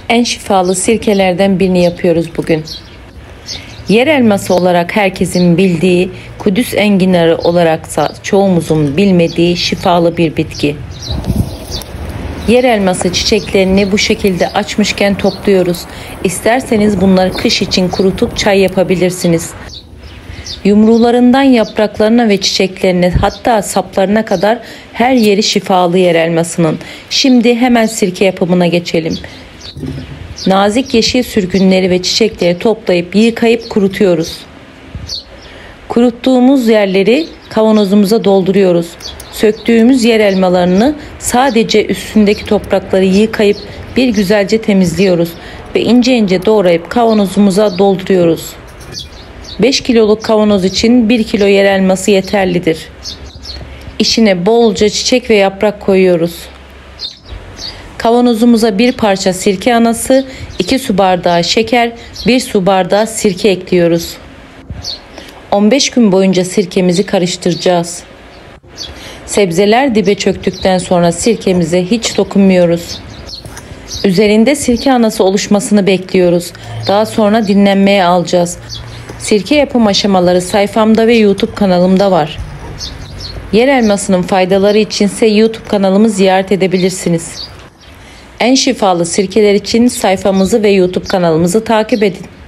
En şifalı sirkelerden birini yapıyoruz bugün. Yer elması olarak herkesin bildiği, Kudüs enginarı olaraksa çoğumuzun bilmediği şifalı bir bitki. Yer elması çiçeklerini bu şekilde açmışken topluyoruz. İsterseniz bunları kış için kurutup çay yapabilirsiniz. Yumrularından yapraklarına ve çiçeklerine, hatta saplarına kadar her yeri şifalı yer elmasının. Şimdi hemen sirke yapımına geçelim. Nazik yeşil sürgünleri ve çiçekleri toplayıp yıkayıp kurutuyoruz. Kuruttuğumuz yerleri kavanozumuza dolduruyoruz. Söktüğümüz yer elmalarını sadece üstündeki toprakları yıkayıp bir güzelce temizliyoruz ve ince ince doğrayıp kavanozumuza dolduruyoruz. 5 kiloluk kavanoz için 1 kilo yer elması yeterlidir. İçine bolca çiçek ve yaprak koyuyoruz. Kavanozumuza bir parça sirke anası, 2 su bardağı şeker, 1 su bardağı sirke ekliyoruz. 15 gün boyunca sirkemizi karıştıracağız. Sebzeler dibe çöktükten sonra sirkemize hiç dokunmuyoruz. Üzerinde sirke anası oluşmasını bekliyoruz. Daha sonra dinlenmeye alacağız. Sirke yapım aşamaları sayfamda ve YouTube kanalımda var. Yer elmasının faydaları içinse YouTube kanalımı ziyaret edebilirsiniz. En şifalı sirkeler için sayfamızı ve YouTube kanalımızı takip edin.